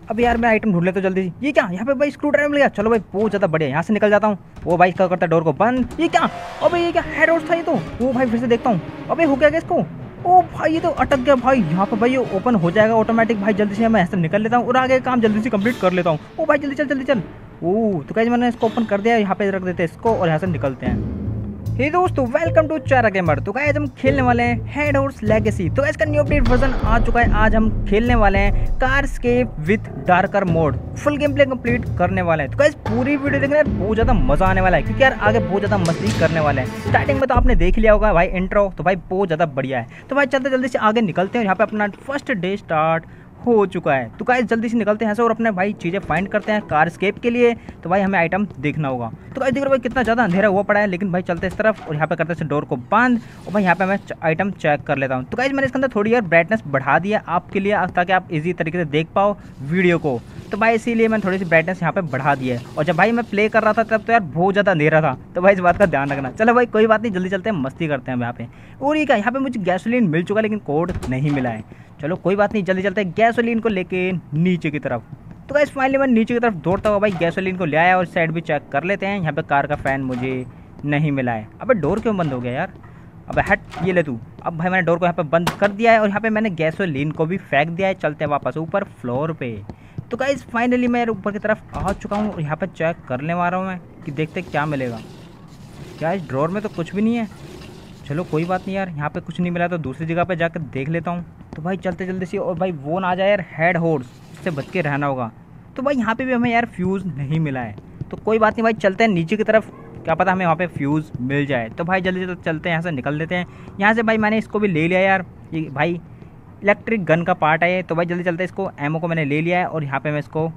अब यार मैं आइटम ढूंढ लेता हूँ जल्दी से। ये क्या, यहाँ पे भाई स्क्रू ड्राइवर मिल गया। चलो भाई बहुत ज़्यादा बढ़िया, यहाँ से निकल जाता हूँ। वो भाई क्या करता है, डोर को बंद। ये क्या, अबे ये क्या हेड आउट था ये तो। वो भाई फिर से देखता हूँ। अबे हो गया क्या इसको। ओ भाई ये तो अटक गया भाई। यहाँ पे भाई ये ओपन हो जाएगा ऑटोमेटिक। भाई जल्दी से मैं ऐसे निकल लेता हूँ और आगे काम जल्दी से कंप्लीट कर लेता हूँ। ओ भाई जल्दी चल जल्दी चल। ओ तो गाइस मैंने इसको ओपन कर दिया। यहाँ पे रख देते हैं इसको और यहाँ से निकलते हैं। हे दोस्तों, वेलकम टू चारा गेमर। तो गाइस हम खेलने वाले हैं हेड हॉर्स लेगेसी। तो इसका न्यू अपडेट वर्जन आ चुका है। आज हम खेलने वाले हैं car escape with darker mode. Full game play complete करने वाले हैं। तो गाइस पूरी वीडियो देखना यार, बहुत ज़्यादा मजा आने वाला है क्योंकि यार आगे बहुत ज़्यादा मस्ती करने वाले हैं। स्टार्टिंग में तो आपने देख लिया होगा भाई इंट्रो, तो भाई बहुत ज़्यादा बढ़िया है। तो भाई चलते जल्दी से आगे निकलते हैं। यहाँ पे अपना फर्स्ट डे स्टार्ट हो चुका है। तो गाइस जल्दी से निकलते हैं ऐसे और अपने भाई चीज़ें फाइंड करते हैं कारस्केप के लिए। तो भाई हमें आइटम देखना होगा। तो गाइस देख रहे हो भाई कितना ज़्यादा अंधेरा हुआ पड़ा है, लेकिन भाई चलते इस तरफ और यहाँ पे करते हैं डोर को बंद। और भाई यहाँ पे मैं आइटम चेक कर लेता हूँ। तो गाइस मैंने इसके अंदर थोड़ी यार ब्राइटनेस बढ़ा दी है आपके लिए, ताकि आप इजी तरीके से देख पाओ वीडियो को। तो भाई इसीलिए मैंने थोड़ी सी ब्राइटनेस यहाँ पे बढ़ा दी है। और जब भाई मैं प्ले कर रहा था तब तो यार बहुत ज़्यादा अंधेरा था, तो भाई इस बात का ध्यान रखना। चलो भाई कोई बात नहीं, जल्दी चलते हैं, मस्ती करते हैं यहाँ पे। और ये क्या, यहाँ पे मुझे गैसोलीन मिल चुका है लेकिन कोड नहीं मिला है। चलो कोई बात नहीं, जल्दी चलते हैं गैसोलीन को लेके नीचे की तरफ। तो गाइस फाइनली मैं नीचे की तरफ दौड़ता हुआ भाई गैसोलीन को ले आया और साइड भी चेक कर लेते हैं। यहाँ पे कार का फैन मुझे नहीं मिला है। अबे डोर क्यों बंद हो गया यार। अब हट, ये ले तू। अब भाई मैंने डोर को यहाँ पे बंद कर दिया है और यहाँ पे मैंने गैसोलीन को भी फेंक दिया है। चलते हैं वापस ऊपर फ्लोर पे। तो गाइस फाइनली मैं ऊपर की तरफ आ चुका हूँ और यहाँ पे चेक करने वाला हूँ मैं कि देखते क्या मिलेगा। क्या इस ड्रॉर में तो कुछ भी नहीं है। चलो कोई बात नहीं यार, यहाँ पे कुछ नहीं मिला तो दूसरी जगह पे जाकर देख लेता हूँ। तो भाई चलते जल्दी से, और भाई वो ना आ जाए यार हेड हॉर्स, इससे बच के रहना होगा। तो भाई यहाँ पे भी हमें यार फ्यूज़ नहीं मिला है। तो कोई बात नहीं भाई, चलते हैं नीचे की तरफ, क्या पता हमें वहाँ पे फ्यूज़ मिल जाए। तो भाई जल्दी से चलते हैं, यहाँ से निकल लेते हैं। यहाँ से भाई मैंने इसको भी ले लिया यार, ये भाई इलेक्ट्रिक गन का पार्ट है ये। तो भाई जल्दी चलते हैं, इसको एमओ को मैंने ले लिया है और यहाँ पर मैं इसको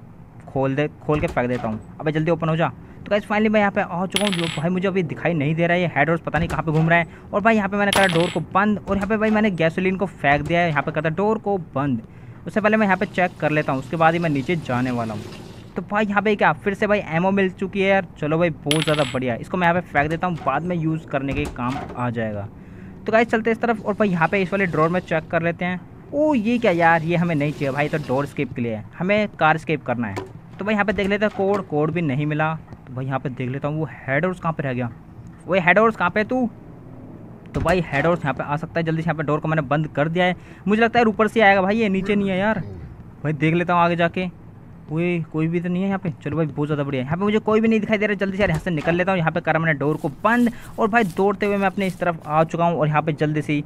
खोल के फेंक देता हूँ। अबे जल्दी ओपन हो जा। तो गाइस फाइनली मैं यहाँ पे आ चुका हूँ। जो भाई मुझे अभी दिखाई नहीं दे रहा है ये हेड हॉर्स, पता नहीं कहाँ पे घूम रहा है। और भाई यहाँ पे मैंने करा डोर को बंद और यहाँ पे भाई मैंने गैसोलीन को फेंक दिया है। यहाँ पे करता डोर को बंद। उससे पहले मैं यहाँ पे चेक कर लेता हूँ, उसके बाद ही मैं नीचे जाने वाला हूँ। तो भाई यहाँ पे क्या फिर से भाई एमओ मिल चुकी है यार। चलो भाई बहुत ज़्यादा बढ़िया है, इसको मैं यहाँ पे फेंक देता हूँ, बाद में यूज़ करने के काम आ जाएगा। तो गाइस चलते इस तरफ और भाई यहाँ पे इस वाले ड्रॉर में चेक कर लेते हैं। ओ ये क्या यार, ये हमें नहीं चाहिए भाई, तो डोर स्केप के लिए है, हमें कार स्केप करना है। तो भाई यहाँ पे देख लेते हैं, कोड भी नहीं मिला। तो भाई यहाँ पे देख लेता हूँ वो हेड हॉर्स कहाँ पे रह गया। वो हेड हॉर्स कहाँ पे तू। तो भाई हेड हॉर्स यहाँ पे आ सकता है, जल्दी से यहाँ पे डोर को मैंने बंद कर दिया है। मुझे लगता है ऊपर से आएगा भाई, ये नीचे नहीं है यार। भाई देख लेता हूँ आगे जाके, कोई भी तो नहीं है यहाँ पे। चलो भाई बहुत ज़्यादा बढ़िया है, यहाँ पे मुझे कोई भी नहीं दिखाई दे रहा है। जल्दी से यार यहाँ से निकल लेता हूँ। यहाँ पे करा मैंने डोर को बंद और भाई दौड़ते हुए मैं अपने इस तरफ आ चुका हूँ। और यहाँ पे जल्दी से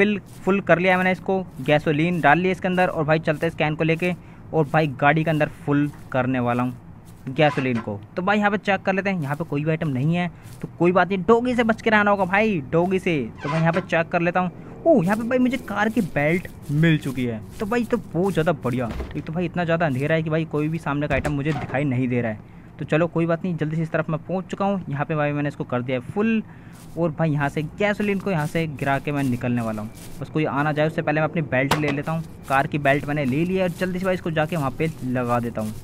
फुल कर लिया है मैंने इसको, गैसोलीन डाल लिया इसके अंदर। और भाई चलते स्कैन को लेके और भाई गाड़ी के अंदर फुल करने वाला हूँ गैसोलीन को। तो भाई यहाँ पे चेक कर लेते हैं, यहाँ पे कोई भी आइटम नहीं है। तो कोई बात नहीं, डोगी से बच के रहना होगा भाई, डोगी से। तो भाई यहाँ पे चेक कर लेता हूँ। ओह यहाँ पे भाई मुझे कार की बेल्ट मिल चुकी है। तो भाई तो बहुत ज़्यादा बढ़िया। एक तो भाई इतना ज़्यादा अंधेरा है कि भाई कोई भी सामने का आइटम मुझे दिखाई नहीं दे रहा है। तो चलो कोई बात नहीं, जल्दी से इस तरफ मैं पहुँच चुका हूँ। यहाँ पे भाई मैंने इसको कर दिया है फुल। और भाई यहाँ से गैसोलीन को यहाँ से गिरा के मैं निकलने वाला हूँ। बस कोई आना जाए उससे पहले मैं अपनी बेल्ट ले लेता हूँ। कार की बेल्ट मैंने ले ली है और जल्दी से भाई इसको जाके वहाँ पे लगा देता हूँ।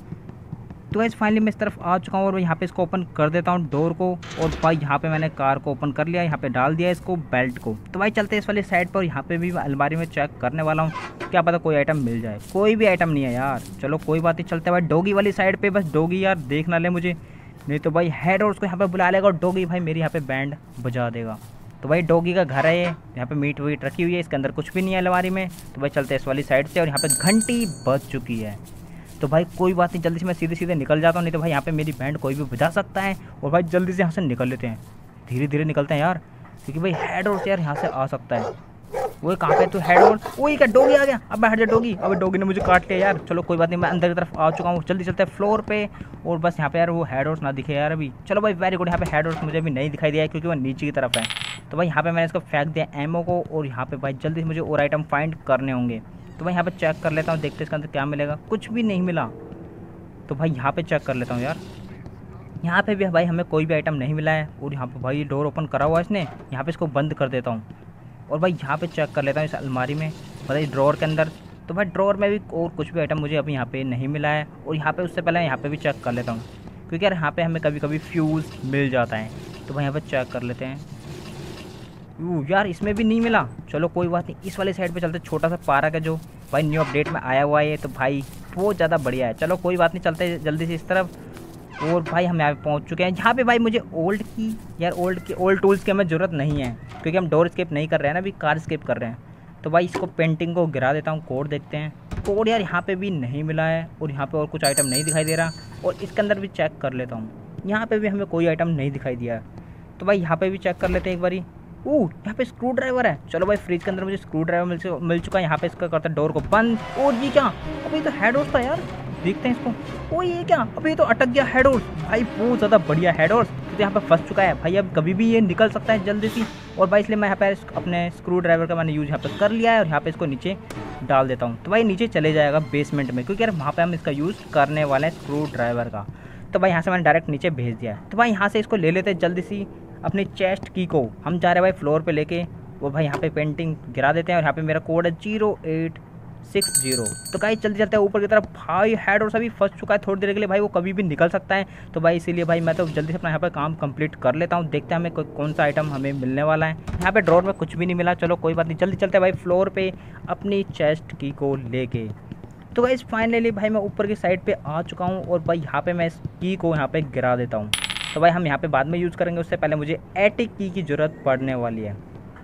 तो गाइस फाइनली मैं इस तरफ आ चुका हूँ और यहाँ पे इसको ओपन कर देता हूँ डोर को। और भाई यहाँ पे मैंने कार को ओपन कर लिया, यहाँ पे डाल दिया इसको बेल्ट को। तो भाई चलते इस वाली साइड पर, यहाँ पे भी अलमारी में चेक करने वाला हूँ, क्या पता कोई आइटम मिल जाए। कोई भी आइटम नहीं है यार। चलो कोई बात नहीं, चलते भाई डोगी वाली साइड पे। बस डोगी यार देख ना ले मुझे, नहीं तो भाई हेड हॉर्स को यहाँ पे बुला लेगा और डोगी भाई मेरी यहाँ पे बैंड बजा देगा। तो भाई डोगी का घर है ये, यहाँ पे मीट वीट रखी हुई है, इसके अंदर कुछ भी नहीं है अलमारी में। तो भाई चलते इस वाली साइड से और यहाँ पे घंटी बज चुकी है। तो भाई कोई बात नहीं, जल्दी से मैं सीधे सीधे निकल जाता हूँ, नहीं तो भाई यहाँ पे मेरी बैंड कोई भी बजा सकता है। और भाई जल्दी से यहाँ से निकल लेते हैं, धीरे धीरे निकलते हैं यार, क्योंकि भाई हेड हॉर्स यार यहाँ से आ सकता है। वो कहाँ पे तू हेड हॉर्स, वो क्या डोगी आ गया। अब हट जा डोगी, अब डोगी ने मुझे काट लिया यार। चलो कोई बात नहीं, मैं अंदर की तरफ आ चुका हूँ। जल्दी चलते हैं फ्लोर पे और बस यहाँ पे यार वो हेड हॉर्स ना दिखे यार अभी। चलो भाई वेरी गुड, यहाँ पे हेड हॉर्स मुझे अभी नहीं दिखाई दिया है क्योंकि वो नीचे की तरफ है। तो भाई यहाँ पे मैंने इसको फेंक दिया एमओ को और यहाँ पे भाई जल्दी से मुझे और आइटम फाइंड करने होंगे। तो भाई यहाँ पे चेक कर लेता हूँ, देखते इसके अंदर क्या मिलेगा। कुछ भी नहीं मिला। तो भाई यहाँ पे चेक कर लेता हूँ यार, यहाँ पे भी भाई हमें कोई भी आइटम नहीं मिला है। और यहाँ पे भाई डोर ओपन करा हुआ है इसने, यहाँ पे इसको बंद कर देता हूँ। और भाई यहाँ पे चेक कर लेता हूँ इस अलमारी में, मतलब इस ड्रॉर के अंदर। तो भाई ड्रॉर में भी और कुछ भी आइटम मुझे अभी यहाँ पे नहीं मिला है। और यहाँ पे उससे पहले यहाँ पे भी चेक कर लेता हूँ, क्योंकि यार यहाँ पे हमें कभी कभी फ्यूज़ मिल जाता है। तो भाई यहाँ पे चेक कर लेते हैं। यार इसमें भी नहीं मिला। चलो कोई बात नहीं, इस वाले साइड पे चलते, छोटा सा पार्क है जो भाई न्यू अपडेट में आया हुआ है। तो भाई बहुत ज़्यादा बढ़िया है। चलो कोई बात नहीं, चलते हैं जल्दी से इस तरफ। और भाई हम यहाँ पे पहुँच चुके हैं। यहाँ पे भाई मुझे ओल्ड की यार ओल्ड टूल्स की हमें ज़रूरत नहीं है, क्योंकि हम डोर स्केप नहीं कर रहे हैं ना, अभी कार स्केप कर रहे हैं। तो भाई इसको पेंटिंग को गिरा देता हूँ, कोड देखते हैं। कोड यार यहाँ पे भी नहीं मिला है, और यहाँ पे और कुछ आइटम नहीं दिखाई दे रहा। और इसके अंदर भी चेक कर लेता हूँ, यहाँ पे भी हमें कोई आइटम नहीं दिखाई दिया। तो भाई यहाँ पे भी चेक कर लेते हैं एक बारी। यहाँ पे स्क्रू ड्राइवर है। चलो भाई फ्रिज के अंदर मुझे स्क्रू ड्राइवर मिल चुका है। यहाँ पे इसका करता है डोर को बंद। और ये क्या, अभी तो हेड होस्ट था यार, देखते हैं इसको। ओ ये क्या, अभी तो अटक गया हेड होस्ट। भाई बहुत ज़्यादा बढ़िया हेड होस्ट, तो यहाँ पे फंस चुका है भाई। अब कभी भी ये निकल सकता है जल्दी से। और भाई इसलिए मैं यहाँ पे अपने स्क्रू ड्राइवर का मैंने यूज़ यहाँ पे कर लिया है, और यहाँ पे इसको नीचे डाल देता हूँ। तो भाई नीचे चले जाएगा बेसमेंट में, क्योंकि यार वहाँ पे हम इसका यूज़ करने वाले हैं स्क्रू ड्राइवर का। तो भाई यहाँ से मैंने डायरेक्ट नीचे भेज दिया है। तो भाई यहाँ से इसको ले लेते हैं जल्दी सी, अपनी चेस्ट की को हम जा रहे हैं भाई फ्लोर पे लेके। वो भाई यहाँ पे पेंटिंग गिरा देते हैं, और यहाँ पे मेरा कोड है 0860। तो गाइस जल्दी चलते हैं ऊपर की तरफ। भाई हेड और सभी फंस चुका है थोड़ी देर के लिए, भाई वो कभी भी निकल सकता है। तो भाई इसीलिए भाई मैं तो जल्दी से अपना यहाँ पे काम कंप्लीट कर लेता हूँ। देखते हैं हमें कौन सा आइटम हमें मिलने वाला है। यहाँ पे ड्रॉर में कुछ भी नहीं मिला। चलो कोई बात नहीं, जल्दी चलते हैं भाई फ्लोर पे अपनी चेस्ट की को लेके। तो गाइस फाइनली भाई मैं ऊपर की साइड पे आ चुका हूँ, और भाई यहाँ पे मैं इस की को यहाँ पे गिरा देता हूँ। तो भाई हम यहाँ पे बाद में यूज़ करेंगे, उससे पहले मुझे एटिक की ज़रूरत पड़ने वाली है।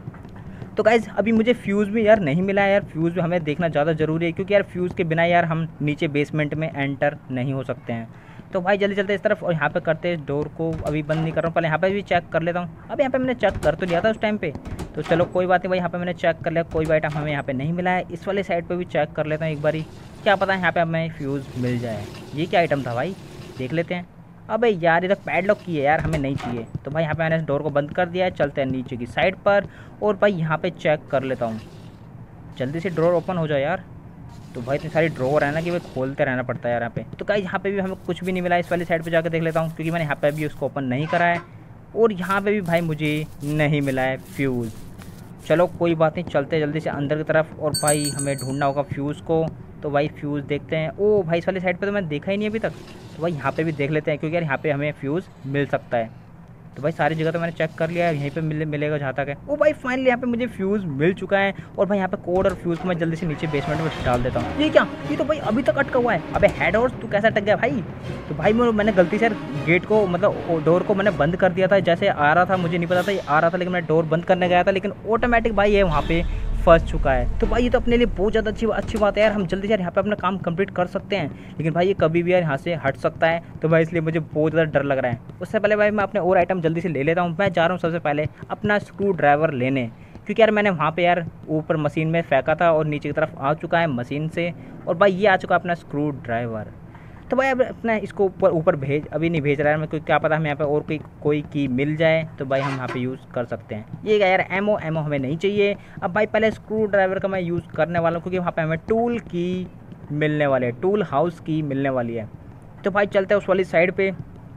तो गाइज़ अभी मुझे फ्यूज़ भी यार नहीं मिला है यार, फ्यूज़ भी हमें देखना ज़्यादा ज़रूरी है, क्योंकि यार फ्यूज़ के बिना यार हम नीचे बेसमेंट में एंटर नहीं हो सकते हैं। तो भाई जल्दी चलते इस तरफ, और यहाँ पे करते हैं डोर को अभी बंद नहीं कर रहा हूँ, पहले यहाँ पे भी चेक कर लेता हूँ। अब यहाँ पे मैंने चेक कर तो लिया था उस टाइम पे। तो चलो कोई बात नहीं भाई, यहाँ पे मैंने चेक कर लिया, कोई भी आइटम हमें यहाँ पे नहीं मिला है। इस वाले साइड पे भी चेक कर लेता हूँ एक बारी, क्या पता है यहाँ पे हमें फ्यूज़ मिल जाए। ये क्या आइटम था भाई, देख लेते हैं। अबे यार इधर पैडलॉक की है यार, हमें नहीं चाहिए। तो भाई यहाँ पे मैंने इस डोर को बंद कर दिया है। चलते हैं नीचे की साइड पर, और भाई यहाँ पे चेक कर लेता हूँ। जल्दी से ड्रॉर ओपन हो जाए यार। तो भाई इतनी सारी ड्रॉर है ना कि भाई खोलते रहना पड़ता है यार यहाँ पे। तो गाइस यहाँ पे भी हमें कुछ भी नहीं मिला। इस वाली साइड पे जाकर देख लेता हूँ, क्योंकि मैंने यहाँ पे भी उसको ओपन नहीं करा है। और यहाँ पे भी भाई मुझे नहीं मिला है फ्यूज़। चलो कोई बात नहीं, चलते जल्दी से अंदर की तरफ, और भाई हमें ढूंढना होगा फ्यूज़ को। तो भाई फ्यूज़ देखते हैं। ओ भाई इस वाली साइड पे तो मैंने देखा ही नहीं अभी तक। तो भाई यहाँ पे भी देख लेते हैं, क्योंकि यार यहाँ पे हमें फ्यूज़ मिल सकता है। तो भाई सारी जगह तो मैंने चेक कर लिया है, यहीं पे मिलेगा जहाँ तक है। ओ भाई फाइनली यहाँ पे मुझे फ्यूज़ मिल चुका है। और भाई यहाँ पे कोड और फ्यूज़ को मैं जल्दी से नीचे बेसमेंट में डाल देता हूँ। ये क्या, ये तो भाई अभी तक अटका हुआ है। अबे हेड हॉर्स तू कैसे अटक गया भाई। तो भाई मैंने गलती से गेट को मतलब डोर को मैंने बंद कर दिया था, जैसे आ रहा था मुझे नहीं पता था ये आ रहा था, लेकिन मैं डोर बंद करने गया था, लेकिन ऑटोमेटिक भाई ये वहाँ पे फंस चुका है। तो भाई ये तो अपने लिए बहुत ज़्यादा अच्छी बात है यार, हम जल्दी से यहाँ पे अपना काम कंप्लीट कर सकते हैं। लेकिन भाई ये कभी भी यार यहाँ से हट सकता है, तो भाई इसलिए मुझे बहुत ज़्यादा डर लग रहा है। उससे पहले भाई मैं अपने और आइटम जल्दी से ले लेता हूँ। मैं जा रहा हूँ सबसे पहले अपना स्क्रू ड्राइवर लेने, क्योंकि यार मैंने वहाँ पे यार ऊपर मशीन में फेंका था, और नीचे की तरफ आ चुका है मशीन से। और भाई ये आ चुका है अपना स्क्रू ड्राइवर। तो भाई अब अपना इसको ऊपर भेज अभी नहीं भेज रहा है मैं, क्योंकि क्या पता हमें यहाँ पे और कोई की मिल जाए, तो भाई हम यहाँ पे यूज़ कर सकते हैं। ये क्या यार, एमओ हमें नहीं चाहिए। अब भाई पहले स्क्रू ड्राइवर का मैं यूज़ करने वाला हूँ, क्योंकि वहाँ पे हमें टूल की मिलने वाली है, टूल हाउस की मिलने वाली है। तो भाई चलते हैं उस वाली साइड पर।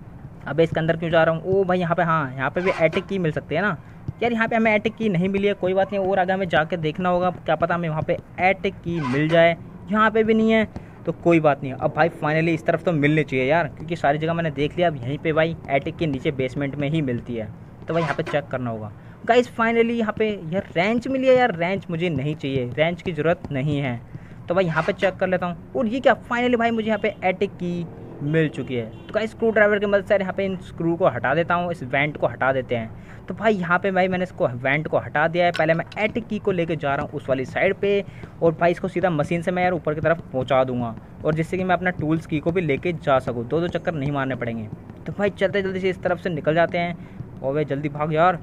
अब इसके अंदर क्यों जा रहा हूँ। ओ भाई यहाँ पे, हाँ यहाँ पे भी एटिक की मिल सकती है ना यार। यहाँ पे हमें एटिक की नहीं मिली है, कोई बात नहीं, और आगे हमें जाके देखना होगा, क्या पता हमें वहाँ पे एटिक की मिल जाए। यहाँ पे भी नहीं है, तो कोई बात नहीं। अब भाई फाइनली इस तरफ तो मिलनी चाहिए यार, क्योंकि सारी जगह मैंने देख लिया। अब यहीं पे भाई एटिक के नीचे बेसमेंट में ही मिलती है, तो भाई यहाँ पे चेक करना होगा। गाइस फाइनली यहाँ पे यार रेंच मिली है यार। रेंच मुझे नहीं चाहिए, रेंच की ज़रूरत नहीं है। तो भाई यहाँ पे चेक कर लेता हूँ। और ये क्या, फाइनली भाई मुझे यहाँ पे एटिक की मिल चुकी है। तो गाइस स्क्रू ड्राइवर की मदद से यहाँ पे इन स्क्रू को हटा देता हूँ, इस वेंट को हटा देते हैं। तो भाई यहाँ पे भाई मैंने इसको वेंट को हटा दिया है। पहले मैं एटिक की को लेके जा रहा हूँ उस वाली साइड पे, और भाई इसको सीधा मशीन से मैं यार ऊपर की तरफ पहुँचा दूंगा, और जिससे कि मैं अपना टूल्स की को भी लेके जा सकूँ, दो चक्कर नहीं मारने पड़ेंगे। तो भाई चलते जल्दी से इस तरफ से निकल जाते हैं। और भाई जल्दी भाग यार।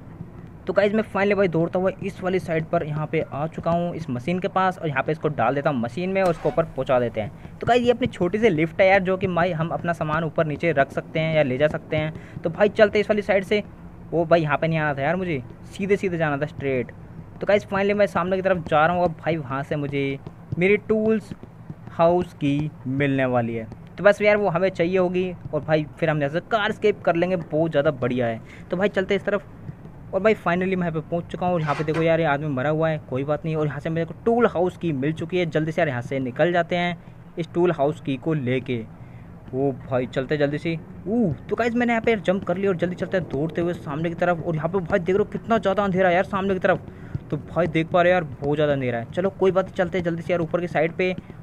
तो गाइस मैं फाइनली भाई दौड़ता हुआ इस वाली साइड पर यहाँ पे आ चुका हूँ, इस मशीन के पास, और यहाँ पे इसको डाल देता हूँ मशीन में, और इसको ऊपर पहुँचा देते हैं। तो गाइस ये अपनी छोटी सी लिफ्ट है यार, जो कि भाई हम अपना सामान ऊपर नीचे रख सकते हैं या ले जा सकते हैं। तो भाई चलते इस वाली साइड से। वो भाई यहाँ पे नहीं आना था यार, मुझे सीधे जाना था स्ट्रेट। तो गाइस फाइनली मैं सामने की तरफ जा रहा हूँ। अब भाई वहाँ से मुझे मेरी टूल्स हाउस की मिलने वाली है। तो बस यार वो हमें चाहिए होगी, और भाई फिर हम जैसे कार स्केप कर लेंगे, बहुत ज़्यादा बढ़िया है। तो भाई चलते इस तरफ। और भाई फाइनली मैं यहाँ पे पहुँच चुका हूँ, और यहाँ पे देखो यार ये आदमी मरा हुआ है, कोई बात नहीं। और यहाँ से मेरे को टूल हाउस की मिल चुकी है। जल्दी से यार यहाँ से निकल जाते हैं इस टूल हाउस की को लेके। वो भाई चलते जल्दी से। तो गाइस मैंने यहाँ पे जंप कर लिया, और जल्दी चलते हैं दौड़ते हुए सामने की तरफ। और यहाँ पे भाई देख रहे हो कितना ज़्यादा अंधेरा है यार सामने की तरफ। तो भाई देख पा रहे हो यार, बहुत ज़्यादा अंधेरा है। चलो कोई बात नहीं, चलते हैं जल्दी से यार ऊपर की साइड पे।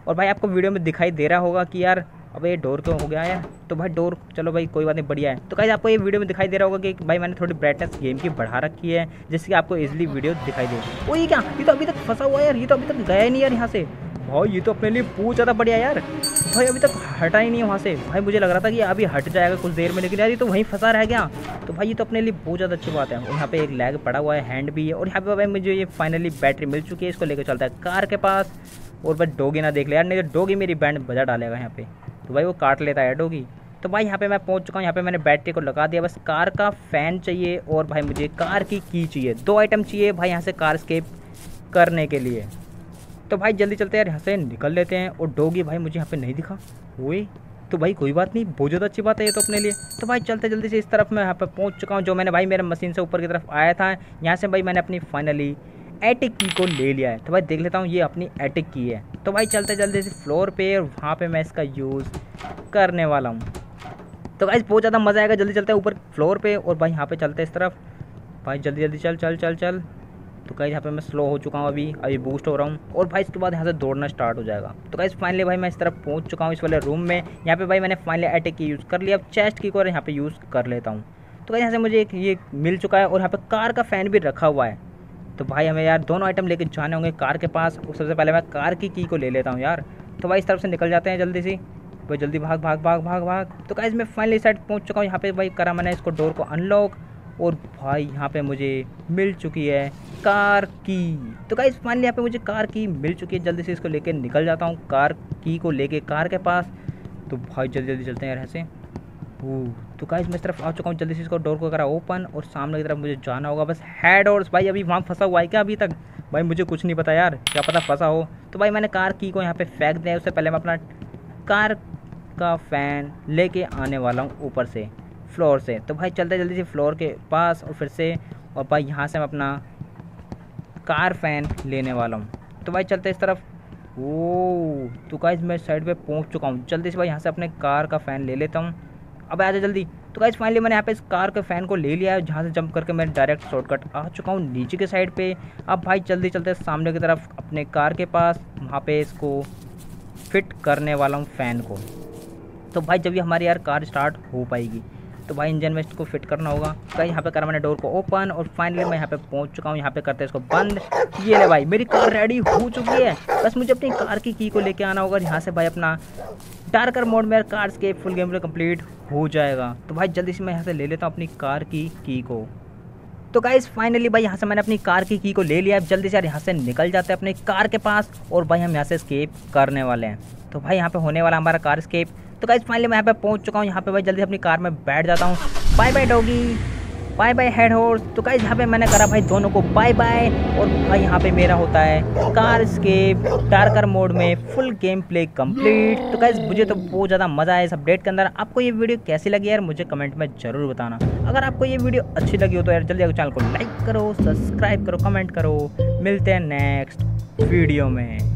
और भाई आपको वीडियो में दिखाई दे रहा होगा कि यार अब ये डोर क्यों हो गया है, तो भाई डोर चलो भाई कोई बात नहीं, बढ़िया है। तो गाइस आपको ये वीडियो में दिखाई दे रहा होगा कि भाई मैंने थोड़ी ब्राइटनेस गेम की बढ़ा रखी है, जिससे कि आपको इजीली वीडियो दिखाई दे। ओ ये क्या, ये तो अभी तक फंसा हुआ है यार, ये तो अभी तक गया ही नहीं यार यहाँ से। भाई ये तो अपने लिए बहुत ज़्यादा बढ़िया यार, भाई अभी तक हटा ही नहीं है वहाँ से। भाई मुझे लग रहा था कि अभी हट जाएगा कुछ देर में, लेकिन यार ये तो वहीं फंसा रह गया। तो भाई ये तो अपने लिए बहुत ज़्यादा अच्छी बात है। और यहाँ पे एक लैग पड़ा हुआ है, हैंड भी है, और यहाँ पे भाई मुझे ये फाइनली बैटरी मिल चुकी है, इसको लेकर चलता है कार के पास। और भाई डोगी ना देख ले यार, नहीं तो डोगी मेरी बैंड बजा डालेगा यहाँ पे, तो भाई वो काट लेता है डोगी। तो भाई यहाँ पे मैं पहुँच चुका हूँ, यहाँ पे मैंने बैटरी को लगा दिया, बस कार का फ़ैन चाहिए और भाई मुझे कार की चाहिए, 2 आइटम चाहिए भाई यहाँ से कार एस्केप करने के लिए। तो भाई जल्दी चलते हैं यार, यहाँ से निकल लेते हैं। और डोगी भाई मुझे यहाँ पे नहीं दिखा, वही तो भाई कोई बात नहीं, बहुत ज़्यादा अच्छी बात है ये तो अपने लिए। तो भाई चलते जल्दी से इस तरफ मैं यहाँ पे पहुँच चुका हूँ, जो मैंने भाई मेरे मशीन से ऊपर की तरफ आया था, यहाँ से भाई मैंने अपनी फाइनली एटिक की को ले लिया है। तो भाई देख लेता हूँ ये अपनी एटिक की है। तो भाई चलते जल्दी से फ्लोर पे, और वहाँ पे मैं इसका यूज़ करने वाला हूँ। तो भाई बहुत ज़्यादा मज़ा आएगा। जल्दी चलते हैं ऊपर फ्लोर पे, और भाई यहाँ पे चलते हैं इस तरफ। भाई जल्दी जल्दी चल चल चल चल। तो गाइस यहाँ पे मैं स्लो हो चुका हूँ, अभी बूस्ट हो रहा हूँ, और भाई इसके बाद यहाँ से दौड़ना स्टार्ट हो जाएगा। तो गाइस फाइनली भाई मैं इस तरफ पहुँच चुका हूँ, इस वाले रूम में। यहाँ पे भाई मैंने फाइनली एटिक की यूज़ कर लिया, अब चेस्ट की को यहाँ पे यूज़ कर लेता हूँ। तो गाइस यहाँ से मुझे एक ये मिल चुका है, और यहाँ पे कार का फ़ैन भी रखा हुआ है। तो भाई हमें यार दोनों आइटम लेके जाने होंगे कार के पास, और सबसे पहले मैं कार की को ले लेता हूँ यार। तो भाई इस तरफ से निकल जाते हैं जल्दी से, भाई जल्दी भाग भाग भाग भाग भाग। तो गाइस मैं फाइनली साइड पहुँच चुका हूँ, यहाँ पे भाई करा मैंने इसको डोर को अनलॉक, और भाई यहाँ पे मुझे मिल चुकी है कार की। तो गाइस फाइनली यहाँ पे मुझे कार की मिल चुकी है, जल्दी से इसको लेके निकल जाता हूँ कार की को लेके कार के पास। तो भाई जल्दी जल्दी चलते हैं यार ऐसे। तो गाइस मैं इस तरफ आ चुका हूँ, जल्दी से इसको डोर को करा ओपन, और सामने की तरफ मुझे जाना होगा बस हेड। और भाई अभी वहाँ फंसा हुआ है क्या अभी तक, भाई मुझे कुछ नहीं पता यार, क्या पता फंसा हो। तो भाई मैंने कार की को यहाँ पे फेंक दिया है, उससे पहले मैं अपना कार का फ़ैन लेके आने वाला हूँ ऊपर से फ्लोर से। तो भाई चलते जल्दी से फ्लोर के पास, और फिर से, और भाई यहाँ से मैं अपना कार फ़ैन लेने वाला हूँ। तो भाई चलते इस तरफ। तो गाइस मैं साइड पे पहुँच चुका हूँ, जल्दी से भाई यहाँ से अपने कार का फ़ैन ले लेता हूँ। अब आ जा जल्दी। तो गाइस फाइनली मैंने यहाँ पे इस कार के फ़ैन को ले लिया है, जहाँ से जंप करके मैं डायरेक्ट शॉर्टकट आ चुका हूँ नीचे के साइड पे। अब भाई जल्दी चलते सामने की तरफ अपने कार के पास, वहाँ पे इसको फिट करने वाला हूँ फ़ैन को। तो भाई जब ये हमारी यार कार स्टार्ट हो पाएगी, तो भाई इंजन में इसको फिट करना होगा। भाई यहाँ पे करा मैंने डोर को ओपन, और फाइनली मैं यहाँ पे पहुँच चुका हूँ। यहाँ पे करते हैं इसको बंद। ये ले भाई मेरी कार रेडी हो चुकी है, बस मुझे अपनी कार की को लेके आना होगा। यहाँ से भाई अपना डार्कर मोड में car escape full game play complete हो जाएगा। तो भाई जल्दी से मैं यहाँ से ले लेता हूँ अपनी कार की को। तो गाइस फाइनली भाई यहाँ से मैंने अपनी कार की को ले लिया है। जल्दी से यार यहाँ से निकल जाते हैं अपनी कार के पास, और भाई हम यहाँ से एस्केप करने वाले हैं। तो भाई यहाँ पे होने वाला हमारा कार एस्केप। तो गाइस फाइनली मैं यहाँ पे पहुँच चुका हूँ, यहाँ पे भाई जल्दी अपनी कार में बैठ जाता हूँ। Bye bye doggy, bye bye head horse. तो गाइस यहाँ पे मैंने करा भाई दोनों को बाय बाय, और भाई यहाँ पे मेरा होता है कार एस्केप डार्कर मोड में फुल गेम प्ले कंप्लीट। तो गाइस मुझे तो बहुत ज़्यादा मज़ा आया इस अपडेट के अंदर। आपको ये वीडियो कैसी लगी यार, मुझे कमेंट में ज़रूर बताना। अगर आपको ये वीडियो अच्छी लगी हो तो यार जल्दी चैनल को लाइक करो, सब्सक्राइब करो, कमेंट करो। मिलते हैं नेक्स्ट वीडियो में।